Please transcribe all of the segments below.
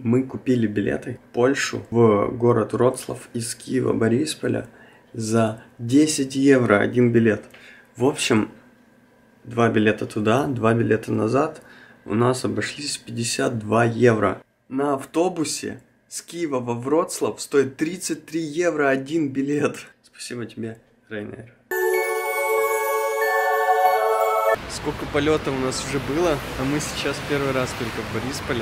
Мы купили билеты в Польшу, в город Вроцлав из Киева, Борисполя за 10 евро один билет. В общем, 2 билета туда, 2 билета назад у нас обошлись 52 евро. На автобусе с Киева во Вроцлав стоит 33 евро один билет. Спасибо тебе, Рейнер. Сколько полетов у нас уже было, а мы сейчас первый раз только в Борисполе.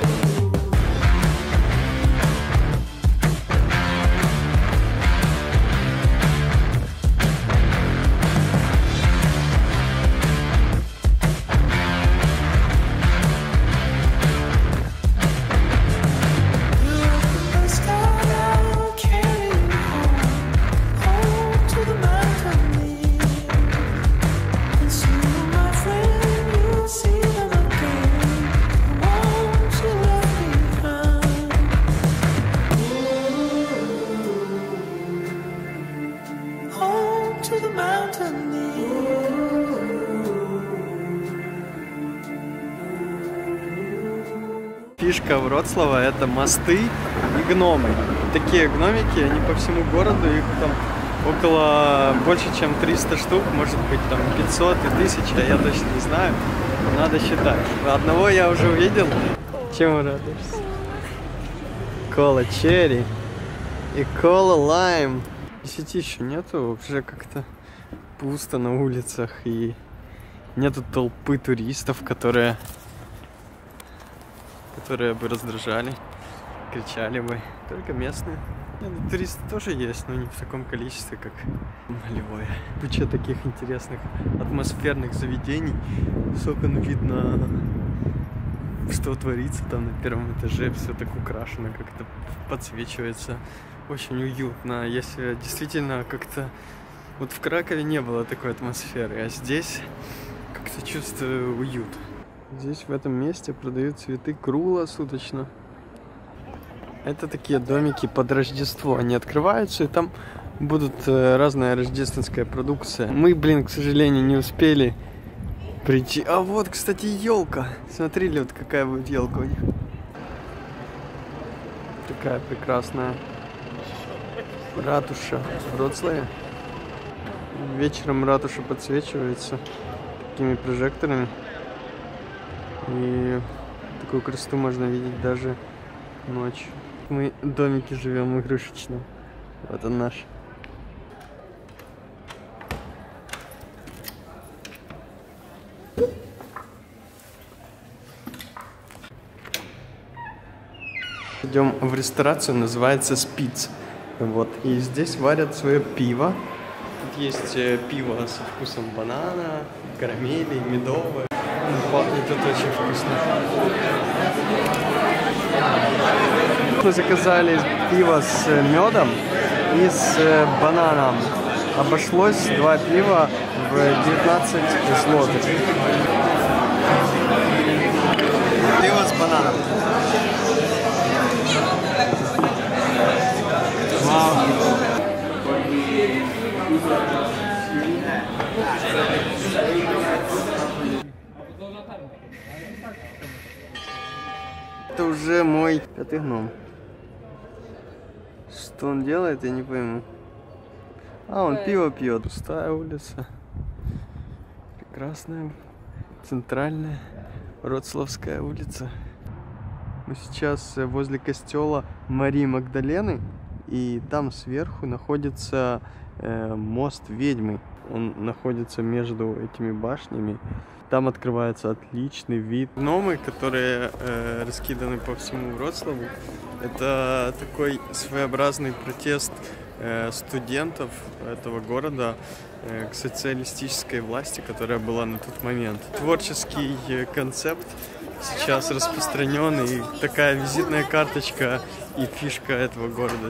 Фишка Вроцлава — это мосты и гномы. Такие гномики, они по всему городу, их там около больше, чем 300 штук, может быть там 500 и 1000, я точно не знаю, надо считать. Одного я уже увидел. Чему радуешься? Кола черри и кола лайм. 10 еще нету, уже как-то пусто на улицах и нету толпы туристов, которые бы раздражали, кричали бы. Только местные. Нет, туристы тоже есть, но не в таком количестве, как нулевое. Куча таких интересных атмосферных заведений. С окон видно, что творится там на первом этаже. Все так украшено, как-то подсвечивается. Очень уютно. Если действительно как-то... Вот в Кракове не было такой атмосферы, а здесь как-то чувствую уют. Здесь в этом месте продают цветы круглосуточно. Это такие домики под Рождество. Они открываются, и там будут разная рождественская продукция. Мы, блин, к сожалению, не успели прийти. А вот, кстати, елка. Смотрели, вот какая будет елка у них. Такая прекрасная ратуша в Вроцлаве. Вечером ратуша подсвечивается такими прожекторами. И такую красоту можно видеть даже ночью. Мы в домике живем игрушечном. Вот он наш. Идем в ресторацию, называется Спиц. Вот. И здесь варят свое пиво. Тут есть пиво со вкусом банана, карамели, медовое. Пахнет это очень вкусно. Мы заказали пиво с медом и с бананом. Обошлось 2 пива в 19 злотых. Пиво с бананом. Вау. Это уже мой 5-й гном. Что он делает, я не пойму. А, он пиво пьет. Пустая улица. Прекрасная, центральная Вроцлавская улица. Мы сейчас возле костела Марии Магдалены. И там сверху находится мост ведьмы. Он находится между этими башнями. Там открывается отличный вид. Гномы, которые раскиданы по всему Вроцлаву, это такой своеобразный протест студентов этого города к социалистической власти, которая была на тот момент. Творческий концепт сейчас распространен, и такая визитная карточка и фишка этого города.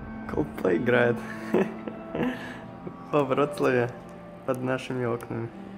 Coldplay играет во Вроцлаве под нашими окнами.